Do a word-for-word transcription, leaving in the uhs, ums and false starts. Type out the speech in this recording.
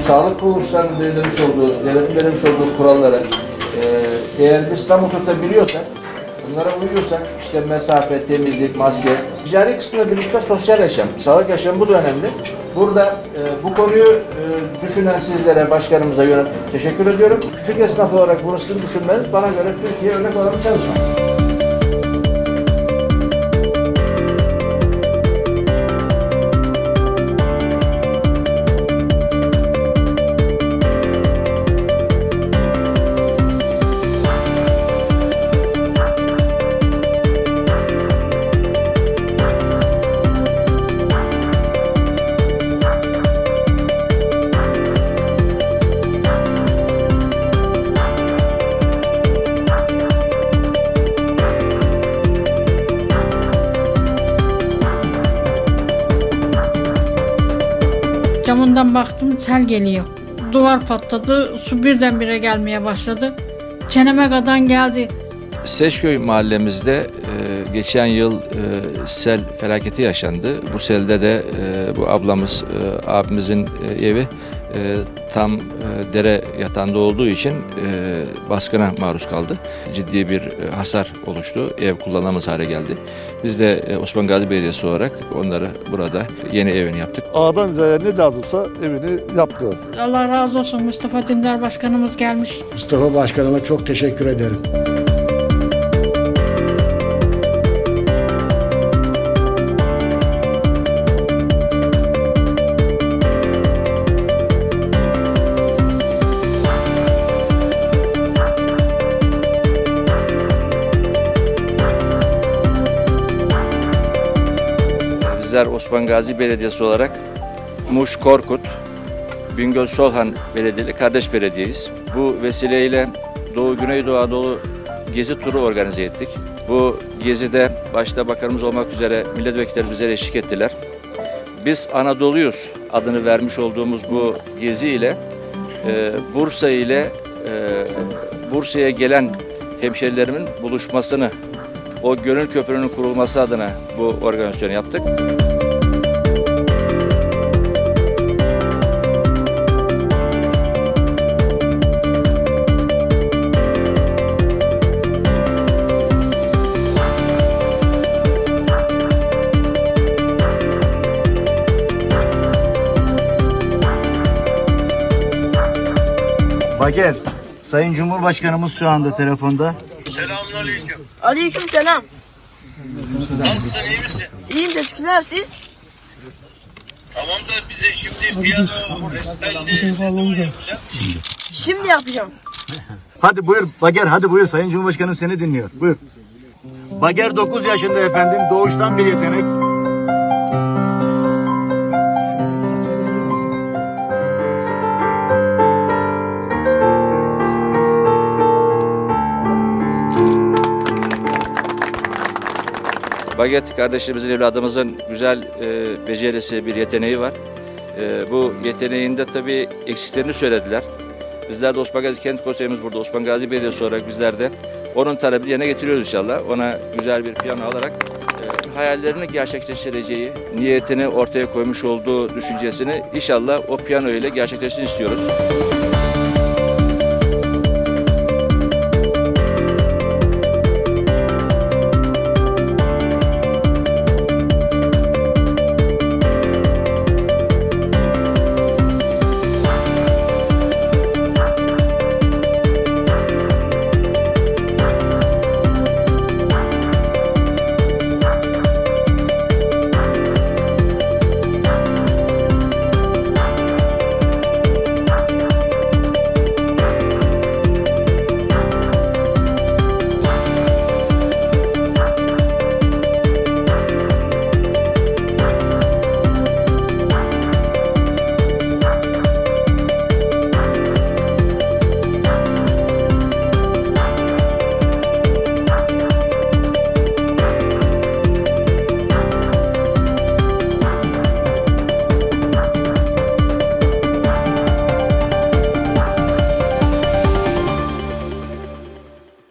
sağlık kuruluşlarının belirlemiş olduğu, devletin belirlemiş olduğu kuralları e, eğer biz tam oturtabiliyorsak, bunlara uyuyorsak, işte mesafe, temizlik, maske, ticari kısmıyla birlikte sosyal yaşam, sağlık yaşamı bu da önemli. Burada e, bu konuyu e, düşünen sizlere, başkanımıza yönelik teşekkür ediyorum. Küçük esnaf olarak bunu sizin düşünmeniz bana göre Türkiye örnek olan bir çalışma. Camından baktım, sel geliyor. Duvar patladı, su birdenbire gelmeye başladı. Çeneme kadar geldi. Seçköy mahallemizde e, geçen yıl e, sel felaketi yaşandı. Bu selde de e, bu ablamız, e, abimizin e, evi e, tam e, dere yatağında olduğu için e, baskına maruz kaldı. Ciddi bir e, hasar oluştu. Ev kullanılamaz hale geldi. Biz de e, Osman Gazi Belediyesi olarak onları burada yeni evini yaptık. A'dan Z'ye ne lazımsa evini yaptılar. Allah razı olsun, Mustafa Dindar Başkanımız gelmiş. Mustafa Başkanıma çok teşekkür ederim. Bizler Osman Gazi Belediyesi olarak Muş, Korkut, Bingöl, Solhan Belediyeli kardeş belediyeyiz. Bu vesileyle Doğu Güneydoğu Anadolu gezi turu organize ettik. Bu gezide başta bakanımız olmak üzere milletvekilleri bize eşlik ettiler. Biz Anadolu'yuz adını vermiş olduğumuz bu gezi ile e, Bursa ile e, Bursa'ya gelen hemşerilerimin buluşmasını, o gönül köprünün kurulması adına bu organizasyonu yaptık. Bager, Sayın Cumhurbaşkanımız şu anda telefonda. Selamünaleyküm. Aleykümselam. Nasılsın, iyi misin? İyiyim, teşekkürler, siz? Tamam da bize şimdi piyano restalli yapacak. Şimdi yapacağım. Hadi buyur Bager, hadi buyur. Sayın Cumhurbaşkanım seni dinliyor. Buyur. Bager dokuz yaşında efendim. Doğuştan bir yetenek. Baget kardeşimizin, evladımızın güzel e, becerisi, bir yeteneği var. E, bu yeteneğinde tabii eksiklerini söylediler. Bizler de Osman Gazi Kent Konseyimiz burada, Osman Gazi Belediyesi olarak bizler de onun talebini yerine getiriyoruz inşallah. Ona güzel bir piyano alarak e, hayallerini gerçekleştireceği, niyetini ortaya koymuş olduğu düşüncesini inşallah o piyano ile gerçekleştirsin istiyoruz.